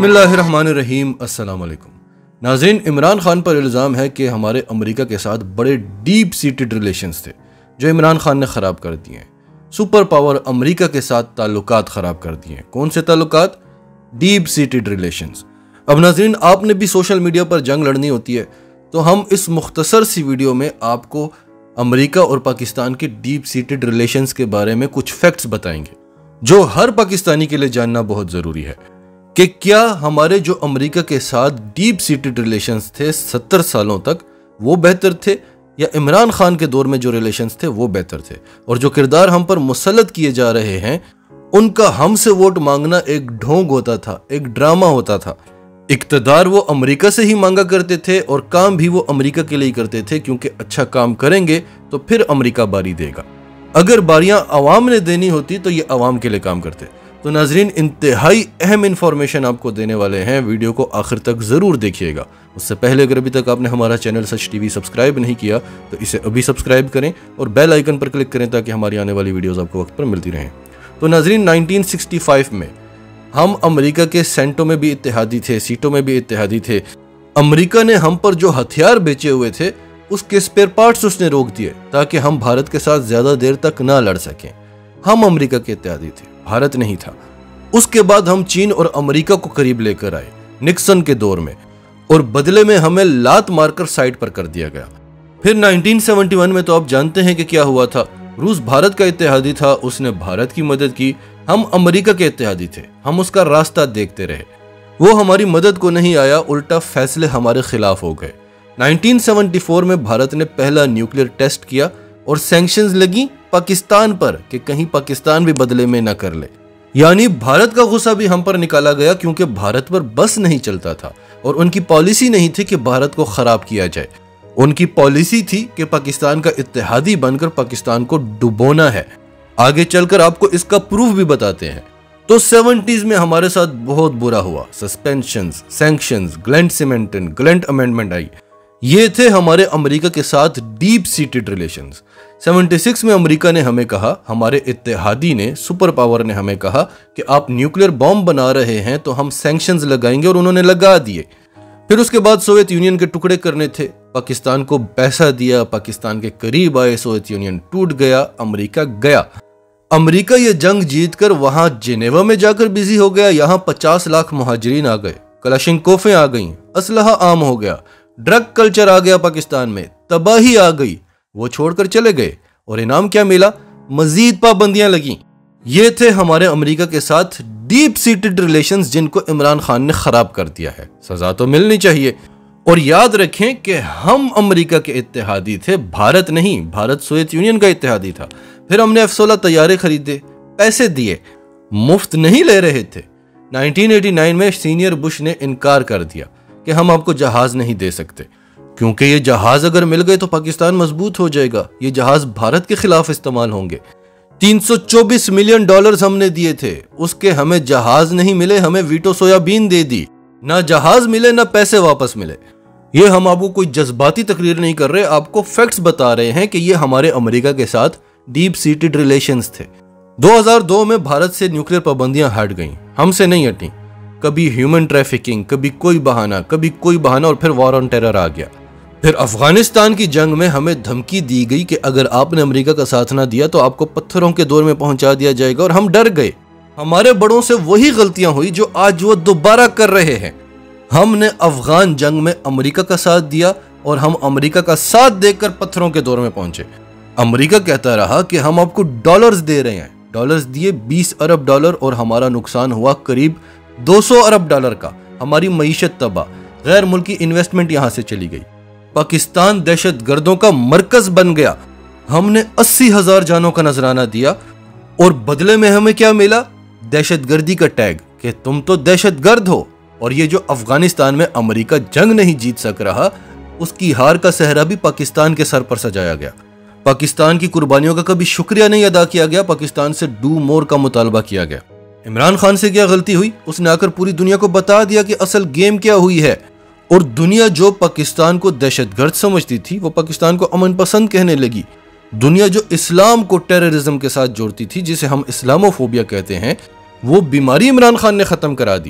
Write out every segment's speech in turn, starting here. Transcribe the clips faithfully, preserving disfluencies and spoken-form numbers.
बिस्मिल्लाहिर्रहमानिर्रहीम अस्सलाम वालेकुम। नाज़रीन, इमरान खान पर इल्ज़ाम है कि हमारे अमेरिका के साथ बड़े डीप सीटेड रिलेशंस थे जो इमरान खान ने ख़राब कर दिए हैं। सुपर पावर अमेरिका के साथ ताल्लुकात ख़राब कर दिए हैं। कौन से ताल्लुकात? Deep seated relations. अब नाज़रीन, आपने भी सोशल मीडिया पर जंग लड़नी होती है तो हम इस मुख्तसर सी वीडियो में आपको अमेरिका और पाकिस्तान के डीप सीटेड रिलेशंस के बारे में कुछ फैक्ट्स बताएंगे जो हर पाकिस्तानी के लिए जानना बहुत ज़रूरी है कि क्या हमारे जो अमेरिका के साथ डीप सीटेड रिलेशंस थे सत्तर सालों तक, वो बेहतर थे या इमरान खान के दौर में जो रिलेशंस थे वो बेहतर थे। और जो किरदार हम पर मुसल्लत किए जा रहे हैं उनका हमसे वोट मांगना एक ढोंग होता था, एक ड्रामा होता था। इक्तदार वो अमेरिका से ही मांगा करते थे और काम भी वो अमेरिका के लिए ही करते थे, क्योंकि अच्छा काम करेंगे तो फिर अमेरिका बारी देगा। अगर बारियां अवाम ने देनी होती तो ये अवाम के लिए काम करते। तो नाजरीन, इंतहाई अहम इंफॉर्मेशन आपको देने वाले हैं, वीडियो को आखिर तक ज़रूर देखिएगा। उससे पहले अगर अभी तक आपने हमारा चैनल सच टीवी सब्सक्राइब नहीं किया तो इसे अभी सब्सक्राइब करें और बेल आइकन पर क्लिक करें ताकि हमारी आने वाली वीडियोस आपको वक्त पर मिलती रहें। तो नाजरीन, नाइनटीन सिक्सटी फाइव में हम अमेरिका के सेंटों में भी इत्तेहादी थे, सीटों में भी इत्तेहादी थे। अमेरिका ने हम पर जो हथियार बेचे हुए थे उसके स्पेयर पार्ट्स उसने रोक दिए ताकि हम भारत के साथ ज़्यादा देर तक ना लड़ सकें। हम अमेरिका के इत्तेहादी थे, भारत नहीं था। उसके बाद हम चीन और अमेरिका को करीब लेकर आए निक्सन के दौर में, और बदले में हमें लात मारकर साइड पर कर दिया गया। फिर नाइनटीन सेवेंटी वन में तो आप जानते हैं कि क्या हुआ था। रूस भारत का इत्तेहादी था, उसने भारत की मदद की। हम अमेरिका के इत्तेहादी थे, हम उसका रास्ता देखते रहे। वो हमारी मदद को नहीं आया, उल्टा फैसले हमारे खिलाफ हो गए। नाइनटीन सेवेंटी फोर में भारत ने पहला न्यूक्लियर टेस्ट किया और सैंक्शंस लगी पाकिस्तान पर कि कहीं पाकिस्तान भी बदले में न कर ले। यानी भारत का गुस्सा भी हम पर निकाला गया, क्योंकि भारत पर बस नहीं चलता था और उनकी पॉलिसी नहीं थी कि भारत को खराब किया जाए। उनकी पॉलिसी थी कि पाकिस्तान का इत्तेहादी बनकर पाकिस्तान को डुबोना है। आगे चलकर आपको इसका प्रूफ भी बताते हैं। तो सेवेंटीज में हमारे साथ बहुत बुरा हुआ। Suspensions, sanctions, Glenn Symington, Glenn amendment आई। ये थे हमारे अमेरिका के साथ deep seated relations. Seventy six में अमेरिका ने हमें कहा, हमारे इत्तेहादी ने, सुपर पावर ने हमें कहा कि आप न्यूक्लियर बॉम्ब बना रहे हैं तो हम सैंक्शंस लगाएंगे, और उन्होंने लगा दिए। फिर उसके बाद सोवियत यूनियन के टुकड़े करने थे, पाकिस्तान को पैसा दिया, पाकिस्तान के करीब आए, सोवियत यूनियन टूट गया, अमेरिका गया। अमेरिका ये जंग जीतकर वहां जिनेवा में जाकर बिजी हो गया। यहां पचास लाख मुहाजिरीन आ गए, कलाशिनकोफें आ गईं, असलहा आम हो गया, ड्रग कल्चर आ गया पाकिस्तान में, तबाही आ गई। वो छोड़कर चले गए और इनाम क्या मिला? मजीद पाबंदियां लगी। ये थे हमारे अमेरिका के साथ डीप सीटेड रिलेशंस जिनको इमरान खान ने खराब कर दिया है। सजा तो मिलनी चाहिए। और याद रखें कि हम अमेरिका के इत्तेहादी थे, भारत नहीं। भारत सोवियत यूनियन का इत्तेहादी था। फिर हमने एफ सोलह तैयारे खरीदे, पैसे दिए, मुफ्त नहीं ले रहे थे। नाइनटीन एटी नाइन में सीनियर बुश ने इनकार कर दिया कि हम आपको जहाज नहीं दे सकते, क्योंकि ये जहाज अगर मिल गए तो पाकिस्तान मजबूत हो जाएगा। ये जहाज भारत के खिलाफ इस्तेमाल होंगे। तीन सौ चौबीस मिलियन डॉलर्स हमने दिए थे, उसके हमें जहाज नहीं मिले, हमें वीटो सोयाबीन दे दी। ना जहाज मिले ना पैसे वापस मिले। ये हम आपको कोई जज्बाती तकरीर नहीं कर रहे, आपको फैक्ट्स बता रहे हैं कि ये हमारे अमेरिका के साथ डीप सीटेड रिलेशंस थे। दो हज़ार दो में भारत से न्यूक्लियर पाबंदियां हट गईं, हमसे नहीं हटी। कभी ह्यूमन ट्रैफिकिंग, कभी कोई बहाना, कभी कोई बहाना, और फिर वॉर ऑन टेरर आ गया। फिर अफगानिस्तान की जंग में हमें धमकी दी गई कि अगर आपने अमेरिका का साथ ना दिया तो आपको पत्थरों के दौर में पहुंचा दिया जाएगा, और हम डर गए। हमारे बड़ों से वही गलतियां हुई जो आज वो दोबारा कर रहे हैं। हमने अफगान जंग में अमेरिका का साथ दिया और हम अमेरिका का साथ देकर पत्थरों के दौर में पहुंचे। अमेरिका कहता रहा कि हम आपको डॉलर्स दे रहे हैं। डॉलर्स दिए बीस अरब डॉलर, और हमारा नुकसान हुआ करीब दो सौ अरब डॉलर का। हमारी मईशत तबाह, गैर मुल्की इन्वेस्टमेंट यहां से चली गई। पाकिस्तान दहशत गर्दों का मरकज बन गया। हमने अस्सी हजार जानों का नजराना दिया, और बदले में हमें क्या मिला? दहशत गर्दी का टैग कि तुम तो दहशत गर्द हो। और ये जो अफगानिस्तान में अमेरिका जंग नहीं जीत सक रहा, उसकी हार का सहरा भी पाकिस्तान के सर पर सजाया गया। पाकिस्तान की कुर्बानियों का कभी शुक्रिया नहीं अदा किया गया, पाकिस्तान से डू मोर का मुतालबा किया गया। इमरान खान से क्या गलती हुई? उसने आकर पूरी दुनिया को बता दिया कि असल गेम क्या हुई है। और दुनिया जो पाकिस्तान को दहशतगर्द समझती थी वो पाकिस्तान को अमन पसंद कहने लगी। दुनिया जो इस्लाम को टेररिज्म के साथ जोड़ती थी, जिसे हम इस्लामोफोबिया कहते हैं, वो बीमारी इमरान खान ने खत्म करा दी।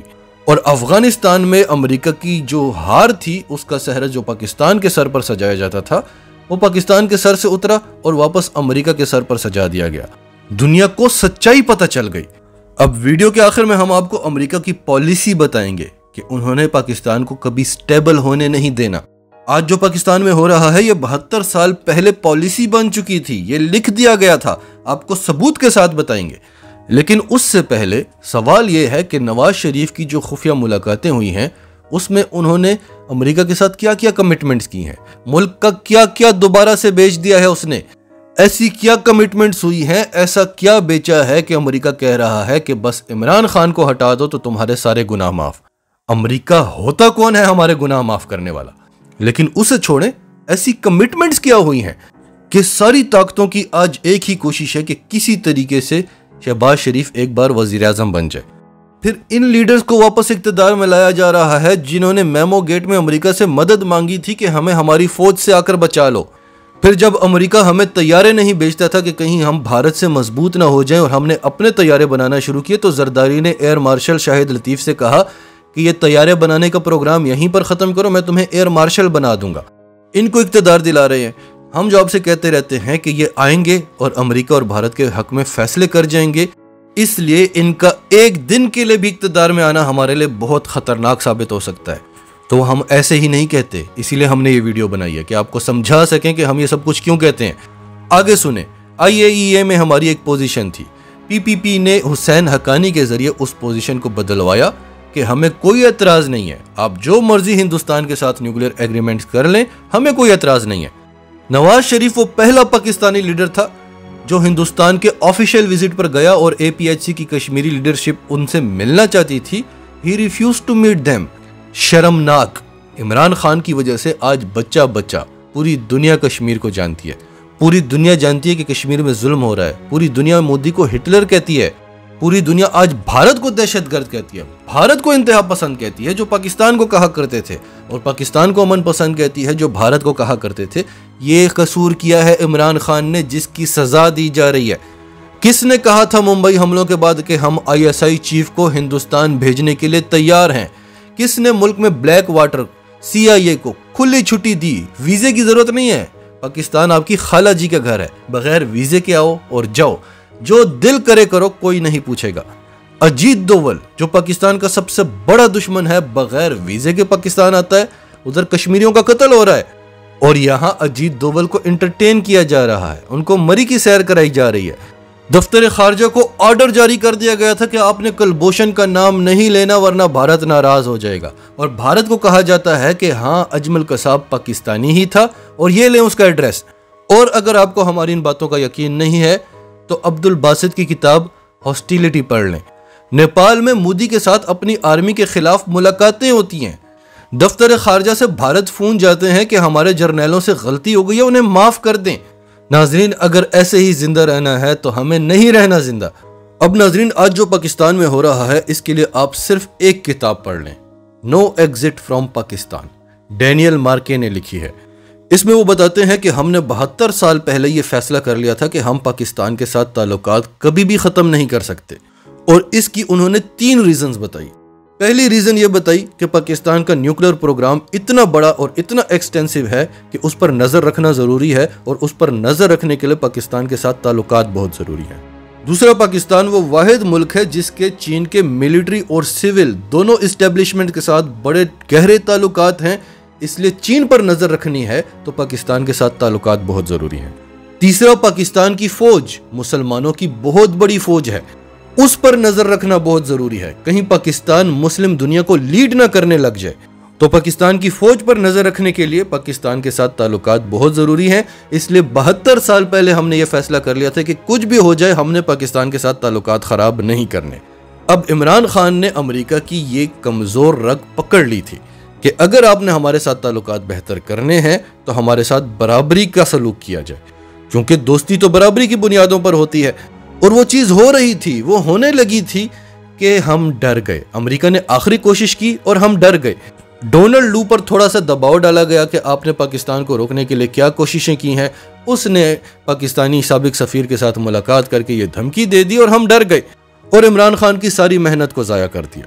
और अफगानिस्तान में अमेरिका की जो हार थी उसका सहरा जो पाकिस्तान के सर पर सजाया जाता था वो पाकिस्तान के सर से उतरा और वापस अमेरिका के सर पर सजा दिया गया। दुनिया को सच्चाई पता चल गई। अब वीडियो के आखिर में हम आपको अमेरिका की पॉलिसी बताएंगे कि उन्होंने पाकिस्तान को कभी स्टेबल होने नहीं देना। आज जो पाकिस्तान में हो रहा है ये बहत्तर साल पहले पॉलिसी बन चुकी थी, ये लिख दिया गया था, आपको सबूत के साथ बताएंगे। लेकिन उससे पहले सवाल यह है कि नवाज शरीफ की जो खुफिया मुलाकातें हुई हैं उसमें उन्होंने अमेरिका के साथ क्या क्या कमिटमेंट्स की हैं, मुल्क का क्या क्या दोबारा से बेच दिया है उसने, ऐसी क्या कमिटमेंट्स हुई हैं, ऐसा क्या बेचा है कि अमेरिका कह रहा है कि बस इमरान खान को हटा दो तो तुम्हारे सारे गुनाह माफ। अमेरिका होता कौन है हमारे गुनाह माफ करने वाला? लेकिन उसे छोड़ें, ऐसी कमिटमेंट्स क्या हुई हैं कि सारी ताकतों की आज एक ही कोशिश है कि किसी तरीके से शहबाज शरीफ एक बार वजीर आजम बन जाए। फिर इन लीडर्स को वापस इक़्तिदार में लाया जा रहा है जिन्होंने मेमो गेट में अमेरिका से मदद मांगी थी कि हमें हमारी फौज से आकर बचा लो। फिर जब अमेरिका हमें तैयारे नहीं बेचता था कि कहीं हम भारत से मजबूत ना हो जाएं और हमने अपने तैयारे बनाना शुरू किए तो जरदारी ने एयर मार्शल शाहिद लतीफ़ से कहा कि ये तैयारे बनाने का प्रोग्राम यहीं पर ख़त्म करो, मैं तुम्हें एयर मार्शल बना दूंगा। इनको इक़्तिदार दिला रहे हैं। हम जो आपसे कहते रहते हैं कि ये आएंगे और अमेरिका और भारत के हक में फैसले कर जाएंगे, इसलिए इनका एक दिन के लिए भी इक़्तिदार में आना हमारे लिए बहुत ख़तरनाक साबित हो सकता है। तो हम ऐसे ही नहीं कहते, इसीलिए हमने ये वीडियो बनाई है कि आपको समझा सकें कि हम ये सब कुछ क्यों कहते हैं। आगे सुने, आई ए ई ए में हमारी एक पोजीशन थी, पी पी पी ने हुसैन हक्कानी के जरिए उस पोजीशन को बदलवाया कि हमें कोई एतराज़ नहीं है, आप जो मर्जी हिंदुस्तान के साथ न्यूक्लियर एग्रीमेंट्स कर लें, हमें कोई एतराज़ नहीं है। नवाज शरीफ वो पहला पाकिस्तानी लीडर था जो हिंदुस्तान के ऑफिशियल विजिट पर गया और ए पी एच सी की कश्मीरी लीडरशिप उनसे मिलना चाहती थी। He refuse to meet them. शर्मनाक। इमरान खान की वजह से आज बच्चा बच्चा पूरी दुनिया कश्मीर को जानती है, पूरी दुनिया जानती है कि कश्मीर में जुल्म हो रहा है, पूरी दुनिया मोदी को हिटलर कहती है, पूरी दुनिया आज भारत को दहशतगर्द कहती है, भारत को इंतहा पसंद कहती है जो पाकिस्तान को कहा करते थे, और पाकिस्तान को अमन पसंद कहती है जो भारत को कहा करते थे। ये कसूर किया है इमरान खान ने जिसकी सजा दी जा रही है। किसने कहा था मुंबई हमलों के बाद कि हम आई एस आई चीफ को हिंदुस्तान भेजने के लिए तैयार हैं? किसने मुल्क में ब्लैक वाटर सी आई ए को खुली छुट्टी दी? वीजे की जरूरत नहीं है, पाकिस्तान आपकी खाला जी का घर है, बगैर वीजे के आओ और जाओ, जो दिल करे करो, कोई नहीं पूछेगा। अजीत डोवल जो पाकिस्तान का सबसे बड़ा दुश्मन है, बगैर वीजे के पाकिस्तान आता है, उधर कश्मीरियों का कत्ल हो रहा है और यहाँ अजीत डोवल को एंटरटेन किया जा रहा है, उनको मरी की सैर कराई जा रही है। दफ्तर खारजा को ऑर्डर जारी कर दिया गया था कि आपने कुलभूषण का नाम नहीं लेना वरना भारत नाराज हो जाएगा, और भारत को कहा जाता है कि हाँ अजमल कसाब पाकिस्तानी ही था और ये लें उसका एड्रेस। और अगर आपको हमारी इन बातों का यकीन नहीं है तो अब्दुल बासित की किताब हॉस्टिलिटी पढ़ लें। नेपाल में मोदी के साथ अपनी आर्मी के खिलाफ मुलाकातें होती हैं। दफ्तर खारजा से भारत फोन जाते हैं कि हमारे जर्नैलों से गलती हो गई है, उन्हें माफ कर दें। नाजरीन, अगर ऐसे ही जिंदा रहना है तो हमें नहीं रहना जिंदा। अब नाजरीन, आज जो पाकिस्तान में हो रहा है इसके लिए आप सिर्फ एक किताब पढ़ लें, no exit from Pakistan, Daniel Markey ने लिखी है। इसमें वो बताते हैं कि हमने बहत्तर साल पहले ये फैसला कर लिया था कि हम पाकिस्तान के साथ ताल्लुकात कभी भी ख़त्म नहीं कर सकते, और इसकी उन्होंने तीन रीजंस बताई। पहली रीज़न ये बताई कि पाकिस्तान का न्यूक्लियर प्रोग्राम इतना बड़ा और इतना एक्सटेंसिव है कि उस पर नज़र रखना ज़रूरी है, और उस पर नज़र रखने के लिए पाकिस्तान के साथ ताल्लुकात बहुत ज़रूरी हैं। दूसरा, पाकिस्तान वो वाहिद मुल्क है जिसके चीन के मिलिट्री और सिविल दोनों इस्टेब्लिशमेंट के साथ बड़े गहरे ताल्लुकात हैं, इसलिए चीन पर नज़र रखनी है तो पाकिस्तान के साथ ताल्लुकात बहुत ज़रूरी हैं। तीसरा, पाकिस्तान की फ़ौज मुसलमानों की बहुत बड़ी फ़ौज है, उस पर नजर रखना बहुत जरूरी है, कहीं पाकिस्तान मुस्लिम दुनिया को लीड ना करने लग जाए। तो पाकिस्तान की फौज पर नजर रखने के लिए पाकिस्तान के साथ ताल्लुकात बहुत जरूरी हैं। इसलिए बहत्तर साल पहले हमने ये फैसला कर लिया था कि कुछ भी हो जाए हमने पाकिस्तान के साथ ताल्लुकात खराब नहीं करने। अब इमरान खान ने अमेरिका की ये कमजोर रग पकड़ ली थी कि अगर आपने हमारे साथ ताल्लुकात बेहतर करने हैं तो हमारे साथ बराबरी का सलूक किया जाए, क्योंकि दोस्ती तो बराबरी की बुनियादों पर होती है। और वो चीज़ हो रही थी, वो होने लगी थी कि हम डर गए। अमेरिका ने आखिरी कोशिश की और हम डर गए। डोनाल्ड लू पर थोड़ा सा दबाव डाला गया कि आपने पाकिस्तान को रोकने के लिए क्या कोशिशें की हैं। उसने पाकिस्तानी साबिक सफ़ीर के साथ मुलाकात करके ये धमकी दे दी और हम डर गए और इमरान खान की सारी मेहनत को ज़ाया कर दिया।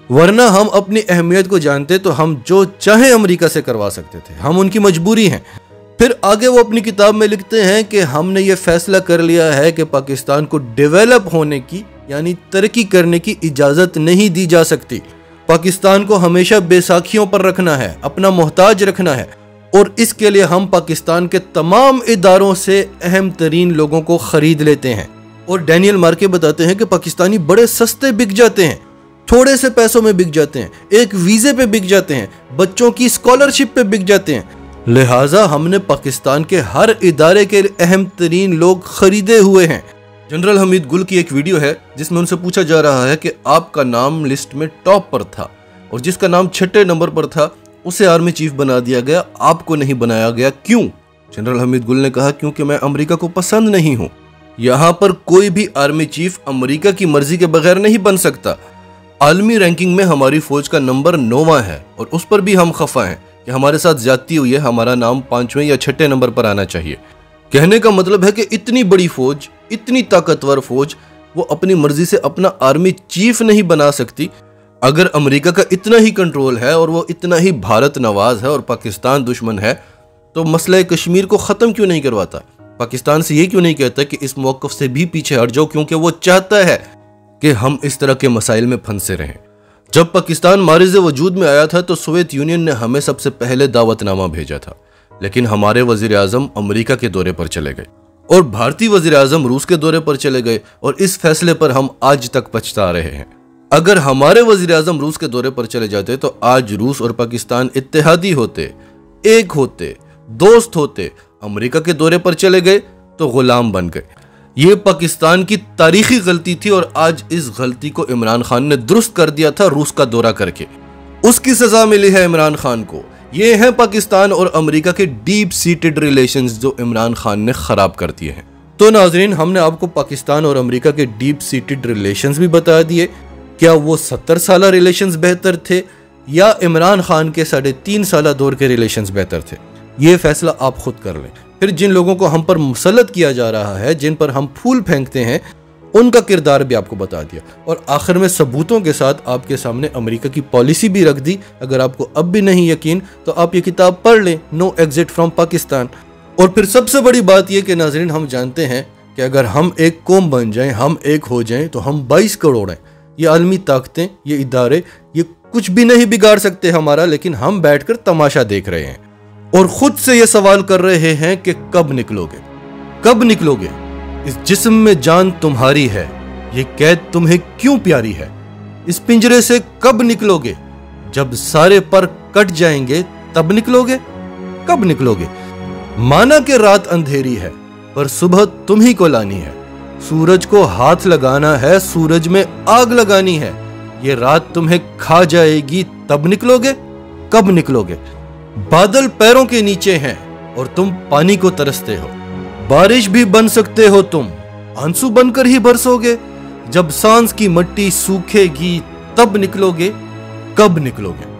वरना हम अपनी अहमियत को जानते तो हम जो चाहे अमेरिका से करवा सकते थे, हम उनकी मजबूरी हैं। फिर आगे वो अपनी किताब में लिखते हैं कि हमने ये फैसला कर लिया है कि पाकिस्तान को डेवलप होने की यानी तरक्की करने की इजाज़त नहीं दी जा सकती। पाकिस्तान को हमेशा बैसाखियों पर रखना है, अपना मोहताज रखना है, और इसके लिए हम पाकिस्तान के तमाम इदारों से अहम तरीन लोगों को खरीद लेते हैं। और डैनियल मार्के बताते हैं कि पाकिस्तानी बड़े सस्ते बिक जाते हैं, थोड़े से पैसों में बिक जाते हैं, एक वीज़े पे बिक जाते हैं, बच्चों की स्कॉलरशिप पे बिक जाते हैं। लिहाजा हमने पाकिस्तान के हर इदारे के अहम तरीन लोग खरीदे हुए हैं। जनरल हमीद गुल की एक वीडियो है जिसमें उनसे पूछा जा रहा है कि आपका नाम लिस्ट में टॉप पर था और जिसका नाम छठे नंबर पर था उसे आर्मी चीफ बना दिया गया, आपको नहीं बनाया गया, क्यों? जनरल हमीद गुल ने कहा, क्योंकि मैं अमेरिका को पसंद नहीं हूं। यहां पर कोई भी आर्मी चीफ अमेरिका की मर्जी के बगैर नहीं बन सकता। आलमी रैंकिंग में हमारी फौज का नंबर नौवां है और उस पर भी हम खफा हैं कि हमारे साथ ज्यादती हुई है, हमारा नाम पांचवें या छठे नंबर पर आना चाहिए। कहने का मतलब है कि इतनी बड़ी फौज, इतनी ताकतवर फौज, वो अपनी मर्जी से अपना आर्मी चीफ नहीं बना सकती। अगर अमेरिका का इतना ही कंट्रोल है और वो इतना ही भारत नवाज है और पाकिस्तान दुश्मन है, तो मसला कश्मीर को ख़त्म क्यों नहीं करवाता? पाकिस्तान से ये क्यों नहीं कहता कि इस मौक़िफ़ से भी पीछे हट जाओ, क्योंकि वो चाहता है कि हम इस तरह के मसाइल में फंसे रहें। जब पाकिस्तान मारिज़ वजूद में आया था तो सोवियत यूनियन ने हमें सबसे पहले दावतनामा भेजा था, लेकिन हमारे वज़ीर आज़म अमेरिका के दौरे पर चले गए और भारतीय वज़ीर आज़म रूस के दौरे पर चले गए, और इस फैसले पर हम आज तक पछता रहे हैं। अगर हमारे वज़ीर आज़म रूस के दौरे पर चले जाते तो आज रूस और पाकिस्तान इत्तेहादी होते, एक होते, दोस्त होते। अमेरिका के दौरे पर चले गए तो गुलाम बन गए। ये पाकिस्तान की तारीखी गलती थी और आज इस गलती को इमरान खान ने दुरुस्त कर दिया था रूस का दौरा करके। उसकी सजा मिली है इमरान खान को। ये है पाकिस्तान और अमेरिका के डीप सीटेड रिलेशंस जो इमरान खान ने खराब कर दिए हैं। तो नाजरीन, हमने आपको पाकिस्तान और अमेरिका के डीप सीटेड रिलेशंस भी बता दिए। क्या वो सत्तर साल रिलेशंस बेहतर थे या इमरान खान के साढ़े तीन साल दौर के रिलेशंस बेहतर थे? ये फैसला आप खुद कर लें। फिर जिन लोगों को हम पर मुसल्लत किया जा रहा है, जिन पर हम फूल फेंकते हैं, उनका किरदार भी आपको बता दिया और आखिर में सबूतों के साथ आपके सामने अमेरिका की पॉलिसी भी रख दी। अगर आपको अब भी नहीं यकीन तो आप ये किताब पढ़ लें, नो एग्जिट फ्रॉम पाकिस्तान। और फिर सबसे बड़ी बात यह कि नाजरीन, हम जानते हैं कि अगर हम एक कौम बन जाएं, हम एक हो जाएं, तो हम बाईस करोड़ हैं। ये आलमी ताकतें, ये इदारे, ये कुछ भी नहीं बिगाड़ सकते हमारा, लेकिन हम बैठकर तमाशा देख रहे हैं और खुद से ये सवाल कर रहे हैं कि कब निकलोगे, कब निकलोगे? इस जिस्म में जान तुम्हारी है, ये कैद तुम्हें क्यों प्यारी है? इस पिंजरे से कब निकलोगे? जब सारे पर कट जाएंगे तब निकलोगे, कब निकलोगे? माना कि रात अंधेरी है पर सुबह तुम ही को लानी है। सूरज को हाथ लगाना है, सूरज में आग लगानी है। ये रात तुम्हें खा जाएगी तब निकलोगे, कब निकलोगे? बादल पैरों के नीचे हैं और तुम पानी को तरसते हो। बारिश भी बन सकते हो तुम, आंसू बनकर ही बरसोगे। जब सांस की मट्टी सूखेगी तब निकलोगे, कब निकलोगे?